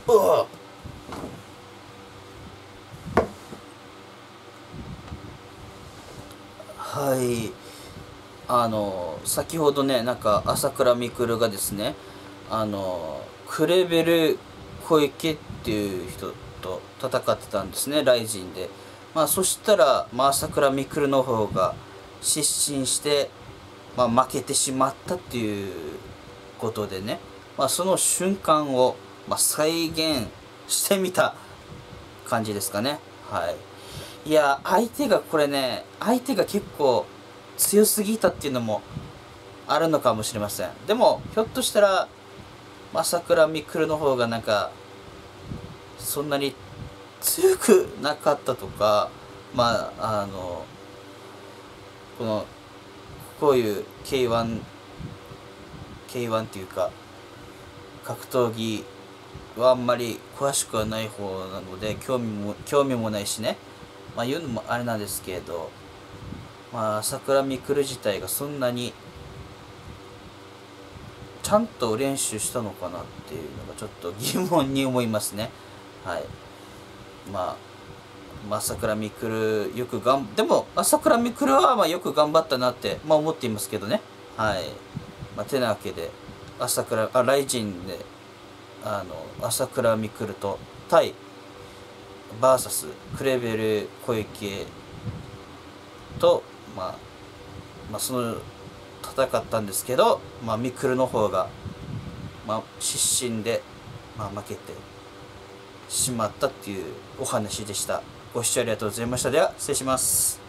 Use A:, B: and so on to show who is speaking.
A: うはい、先ほどね、なんか朝倉未来がですね、クレベル小池っていう人と戦ってたんですね、ライジンで。まあそしたら、まあ、朝倉未来の方が失神して、まあ、負けてしまったっていうことでね、まあ、その瞬間を、まあ、再現してみた感じですかね。はい。いや、相手が結構強すぎたっていうのもあるのかもしれません。でも、ひょっとしたら、朝倉未来の方がなんか、そんなに強くなかったとか、まあ、この、こういう K1 っていうか、格闘技はあんまり詳しくはない方なので、興味もないしね、まあ言うのもあれなんですけど、まあ、桜みくる自体がそんなにちゃんと練習したのかなっていうのがちょっと疑問に思いますね。はい。まあ、朝倉未来よくでも朝倉未来はまあよく頑張ったなって、まあ、思っていますけどね。はい。まあ、てなわけでライジンで朝倉未来と対バーサスクレベル小池と、その戦ったんですけど、ミクルの方が、失神で、負けてしまったっていうお話でした。ご視聴ありがとうございました。では失礼します。